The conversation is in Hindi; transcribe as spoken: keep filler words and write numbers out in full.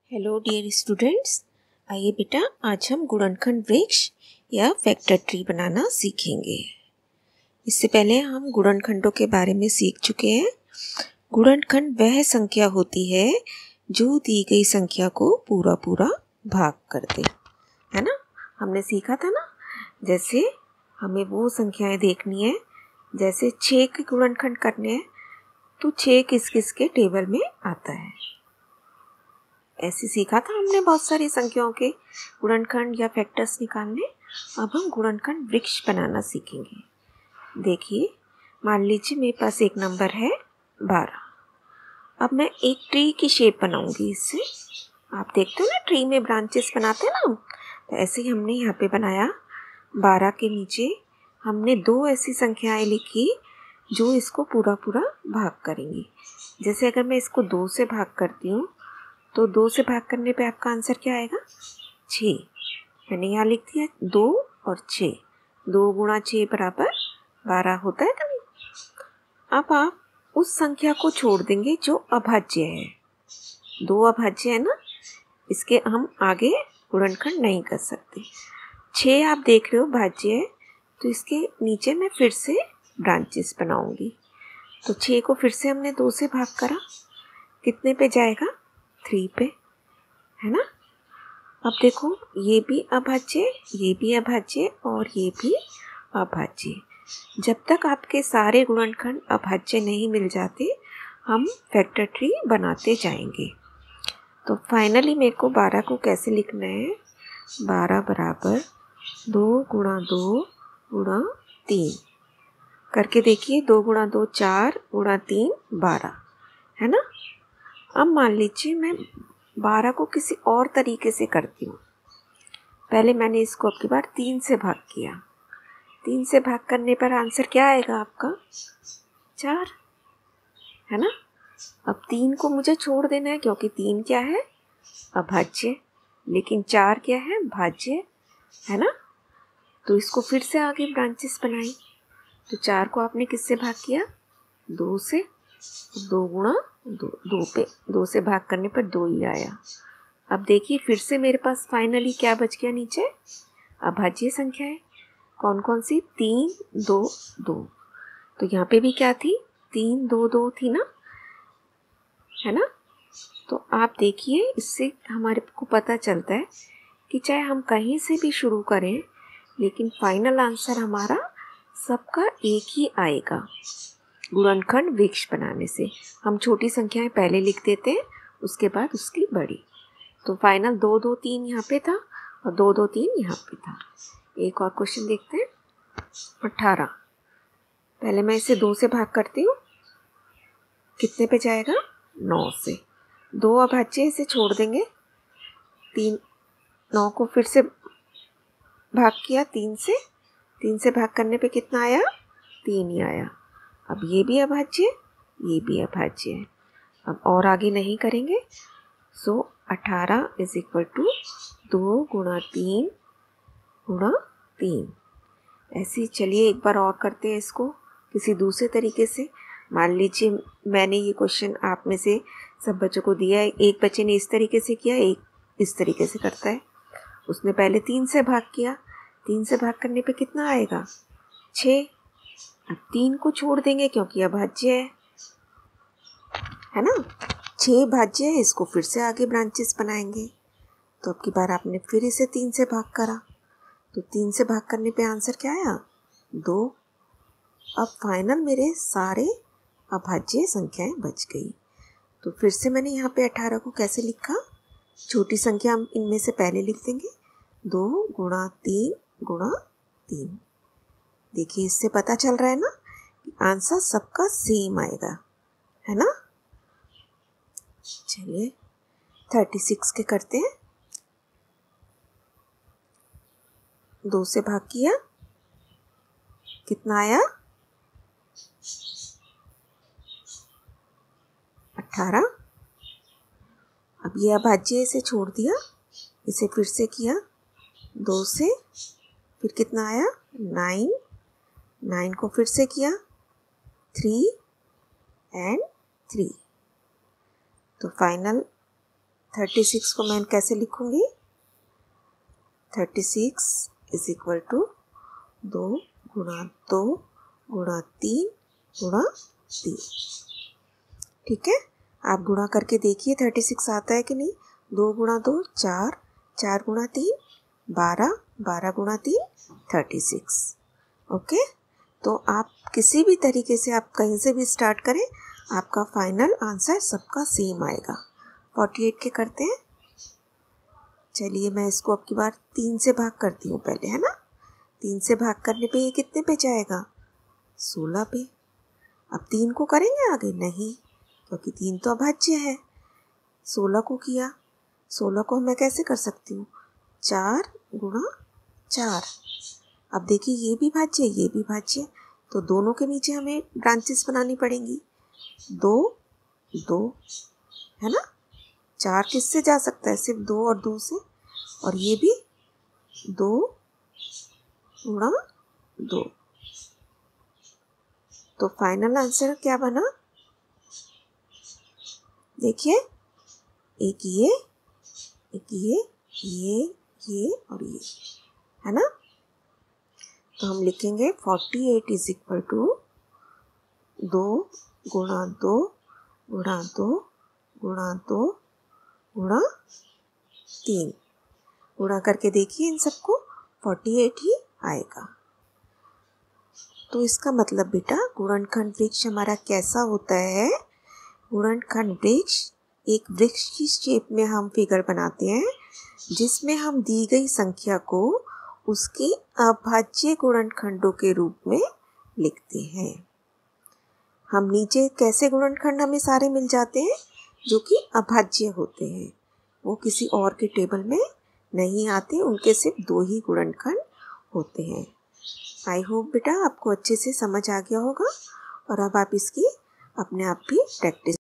हेलो डियर स्टूडेंट्स, आइए बेटा आज हम गुणनखंड वृक्ष या फैक्टर ट्री बनाना सीखेंगे। इससे पहले हम गुणनखंडों के बारे में सीख चुके हैं। गुणनखंड वह संख्या होती है जो दी गई संख्या को पूरा पूरा भाग कर दे, है ना। हमने सीखा था ना, जैसे हमें वो संख्याएं देखनी है, जैसे छः के गुणनखंड करने हैं तो छः किस किस के टेबल में आता है, ऐसे सीखा था हमने बहुत सारी संख्याओं के गुणनखंड या फैक्टर्स निकालने। अब हम गुणनखंड वृक्ष बनाना सीखेंगे। देखिए, मान लीजिए मेरे पास एक नंबर है बारह। अब मैं एक ट्री की शेप बनाऊंगी इससे। आप देखते हो ना, ट्री में ब्रांचेस बनाते हैं ना, तो ऐसे ही हमने यहाँ पे बनाया। बारह के नीचे हमने दो ऐसी संख्याएं लिखी जो इसको पूरा पूरा भाग करेंगी। जैसे अगर मैं इसको दो से भाग करती हूँ तो दो से भाग करने पे आपका आंसर क्या आएगा? छः। मैंने यहाँ लिख दिया दो और छः। दो गुणा छः बराबर बारह होता है कभी। अब आप उस संख्या को छोड़ देंगे जो अभाज्य है। दो अभाज्य है ना, इसके हम आगे गुणनखंड नहीं कर सकते। छः आप देख रहे हो भाज्य है, तो इसके नीचे मैं फिर से ब्रांचेस बनाऊंगी। तो छः को फिर से हमने दो से भाग करा, कितने पे जाएगा? थ्री पे, है ना। अब देखो, ये भी अभाज्य, ये भी अभाज्य और ये भी अभाज्य। जब तक आपके सारे गुणनखंड अभाज्य नहीं मिल जाते, हम फैक्टर ट्री बनाते जाएंगे। तो फाइनली मेरे को बारह को कैसे लिखना है? बारह बराबर दो गुणा दो गुणा तीन करके देखिए। दो गुणा दो चार, गुणा तीन बारह, है ना। अब मान लीजिए मैं बारह को किसी और तरीके से करती हूँ। पहले मैंने इसको अब की बार तीन से भाग किया। तीन से भाग करने पर आंसर क्या आएगा आपका? चार, है ना। अब तीन को मुझे छोड़ देना है, क्योंकि तीन क्या है? अभाज्य, लेकिन चार क्या है? भाज्य, है ना। तो इसको फिर से आगे ब्रांचेस बनाई। तो चार को आपने किससे भाग किया? दो से। दो गुणा दो, दो पे दो से भाग करने पर दो ही आया। अब देखिए, फिर से मेरे पास फाइनली क्या बच गया नीचे? अभाज्य संख्या है। कौन कौन सी? तीन, दो, दो। तो यहाँ पे भी क्या थी? तीन, दो, दो थी ना, है ना। तो आप देखिए, इससे हमारे को पता चलता है कि चाहे हम कहीं से भी शुरू करें, लेकिन फाइनल आंसर हमारा सबका एक ही आएगा। गुणनखंड वृक्ष बनाने से हम छोटी संख्याएं पहले लिख देते हैं, उसके बाद उसकी बड़ी। तो फाइनल दो दो तीन यहाँ पे था और दो दो तीन यहाँ पे था। एक और क्वेश्चन देखते हैं। अठारह, पहले मैं इसे दो से भाग करती हूँ, कितने पे जाएगा? नौ से। दो अभाज्य, इसे छोड़ देंगे। तीन, नौ को फिर से भाग किया तीन से। तीन से भाग करने पे कितना आया? तीन ही आया। अब ये भी अभाज्य, ये भी अभाज्य है। अब और आगे नहीं करेंगे। सो अठारह इज इक्वल टू दो गुणा तीन गुणा तीन। ऐसे ही चलिए एक बार और करते हैं इसको किसी दूसरे तरीके से। मान लीजिए मैंने ये क्वेश्चन आप में से सब बच्चों को दिया है। एक बच्चे ने इस तरीके से किया, एक इस तरीके से करता है। उसने पहले तीन से भाग किया। तीन से भाग करने पे कितना आएगा? छः। अब तीन को छोड़ देंगे क्योंकि अभाज्य है, है ना। छः भाज्य है, इसको फिर से आगे ब्रांचेस बनाएंगे। तो अब की बार आपने फिर इसे तीन से भाग करा, तो तीन से भाग करने पे आंसर क्या आया? दो। अब फाइनल मेरे सारे अभाज्य संख्याएं बच गई। तो फिर से मैंने यहाँ पे अठारह को कैसे लिखा? छोटी संख्या हम इनमें से पहले लिख देंगे। दो गुणा तीन गुणा तीन। देखिए, इससे पता चल रहा है ना कि आंसर सबका सेम आएगा, है ना। चलिए थर्टी सिक्स के करते हैं। दो से भाग किया, कितना आया? अठारह। अब ये अभाज्य, इसे छोड़ दिया, इसे फिर से किया दो से, फिर कितना आया? नाइन। नाइन को फिर से किया, थ्री एंड थ्री। तो फाइनल थर्टी सिक्स को मैं कैसे लिखूँगी? Thirty six is equal to दो गुणा दो गुणा तीन गुणा तीन। ठीक है, आप गुणा करके देखिए थर्टी सिक्स आता है कि नहीं। दो गुणा दो चार, चार गुणा तीन बारह, बारह गुणा तीन थर्टी सिक्स। ओके, तो आप किसी भी तरीके से आप कहीं से भी स्टार्ट करें, आपका फाइनल आंसर सबका सेम आएगा। फोर्टी एट के करते हैं। चलिए मैं इसको अब की बार तीन से भाग करती हूँ पहले, है ना। तीन से भाग करने पे ये कितने पे जाएगा? सोलह पे। अब तीन को करेंगे आगे? नहीं, क्योंकि तीन तो अभाज्य है। सोलह को किया, सोलह को मैं कैसे कर सकती हूँ? चार गुणा चार। अब देखिए ये भी भाज्य है, ये भी भाज्य है, तो दोनों के नीचे हमें ब्रांचेस बनानी पड़ेंगी। दो दो, है ना। चार किससे जा सकता है? सिर्फ दो और दो से। और ये भी दो गुणा दो। तो फाइनल आंसर क्या बना? देखिए, एक ये, एक ये, ये, ये और ये, है ना। तो हम लिखेंगे forty eight is equal to दो गुणा दो गुणा दो गुणा दो गुणा तीन। गुणा करके देखिए इन सबको, फोर्टी एट ही आएगा। तो इसका मतलब बेटा गुणनखंड वृक्ष हमारा कैसा होता है? गुणनखंड वृक्ष एक वृक्ष की शेप में हम फिगर बनाते हैं, जिसमें हम दी गई संख्या को उसके अभाज्य गुणनखंडों के रूप में लिखते हैं। हम नीचे कैसे गुणनखंड हमें सारे मिल जाते हैं जो कि अभाज्य होते हैं, वो किसी और के टेबल में नहीं आते, उनके सिर्फ दो ही गुणनखंड होते हैं। आई होप बेटा आपको अच्छे से समझ आ गया होगा और अब आप इसकी अपने आप भी प्रैक्टिस